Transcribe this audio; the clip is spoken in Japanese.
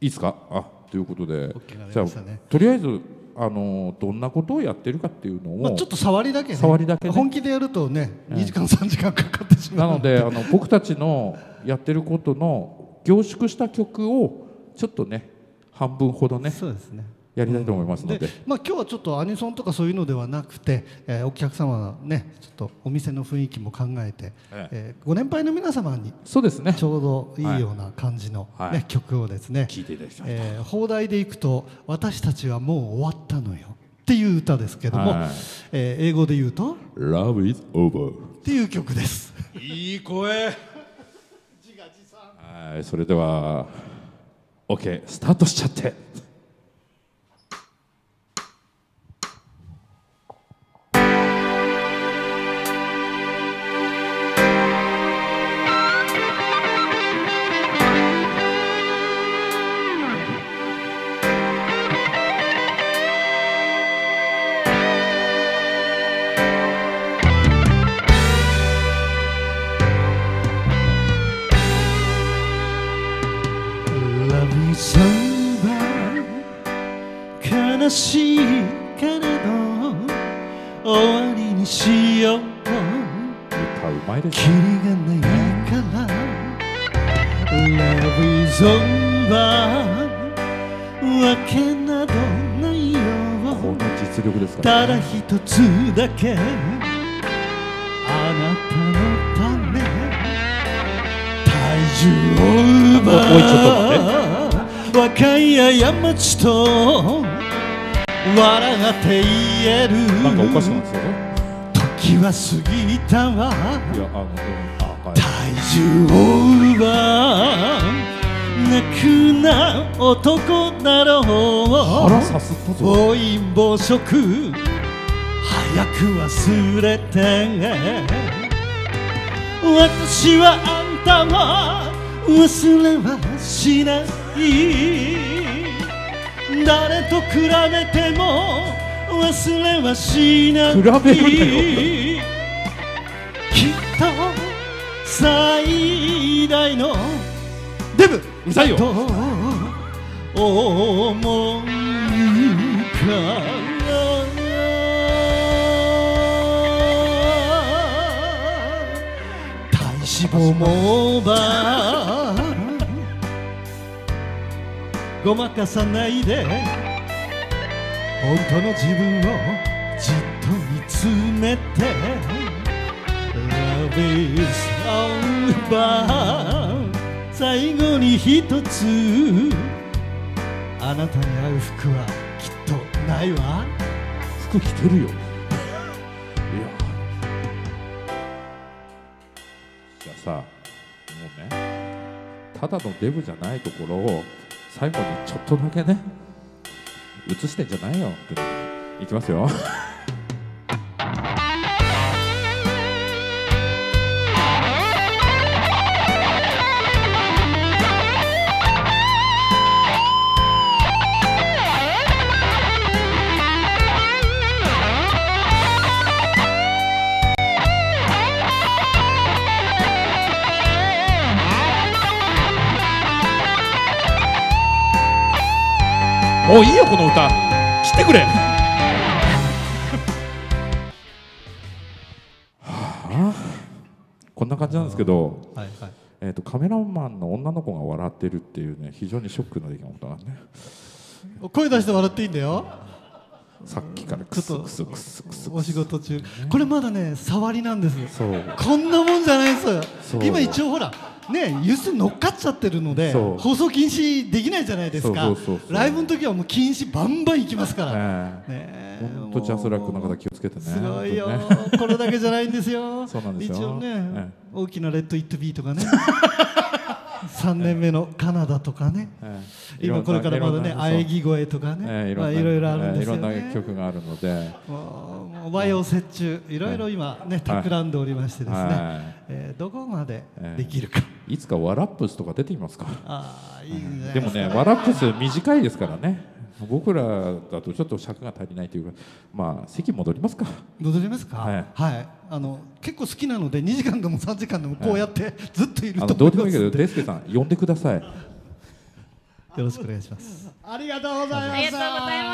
いですか。ということで、 じゃあとりあえずどんなことをやってるかっていうのを、 ちょっと触りだけね、本気でやるとね、2時間3時間かかってしまうなので僕たちのやってることの凝縮した曲をちょっとね半分ほどね、 そうですね、 やりたいと思いますので、 今日はちょっとアニソンとかそういうのではなくて、お客様のねちょっとお店の雰囲気も考えて、ご年配の皆様にそうですね、 ちょうどいいような感じの、曲をですね聴いていただきたいと。 放題でいくと「私たちはもう終わったのよ」っていう歌ですけども、英語で言うと 「Love is over」 っていう曲です。 いい声。それでは OK スタートしちゃって。 悲しいけれど終わりにしよう、 歌うまいですキリがないから Love is over わけなどないよ、 この実力ですから、 ただ一つだけあなたのため体重を奪う、 おいちょっと待って、 若い過ちと笑って言える、 なんかおかしくなってたぞ。 時は過ぎたわ、 いや体重を奪う泣くな男だろう、 腹さすったぞ。 暴飲暴食早く忘れて、私はあんたは忘れはしない、誰と比べても忘れはしない、 比べるなよきっと最大のデブうるさいよと思うから体脂肪もオーバーごまかさないで本当の自分をじっと見つめて Love is over 最後に一つあなたに合う服はきっとないわ、 服着てるよ。いやじゃあさ、もうねただのデブじゃないところを最後にちょっとだけね映してんじゃないよっていきますよ。もういいよこの歌切ってくれ。こんな感じなんですけど、カメラマンの女の子が笑ってるっていうね非常にショックな出来事なんね。 声出して笑っていいんだよ。 さっきからクスクスクスクスお仕事中、これまだね触りなんです。 そうこんなもんじゃないです。今一応ほらねユース乗っかっちゃってるので放送禁止できないじゃないですか。ライブの時はもう禁止バンバンいきますから。 本当ジャスラックの方気をつけてね。 すごいよ。これだけじゃないんですよ。 そうなんですよ。 一応ね大きなレッドイットビーとかね。3年目のカナダとかね、今これからまだね喘ぎ声とかね、いろいろあるんですよね。 いろんな曲があるので和洋折衷いろいろ今ね企んでおりましてですね、どこまでできるか、 いつかワラップスとか出てみますか。 いいね。 でもねワラップス短いですからね、僕らだとちょっと尺が足りないというか、まあ席戻りますか。 戻りますか。はい、結構好きなので2時間でも3時間でもこうやってずっといると思います。 どうでもいいけどデスケさん呼んでください。 よろしくお願いします。 ありがとうございました。 ありがとうございました。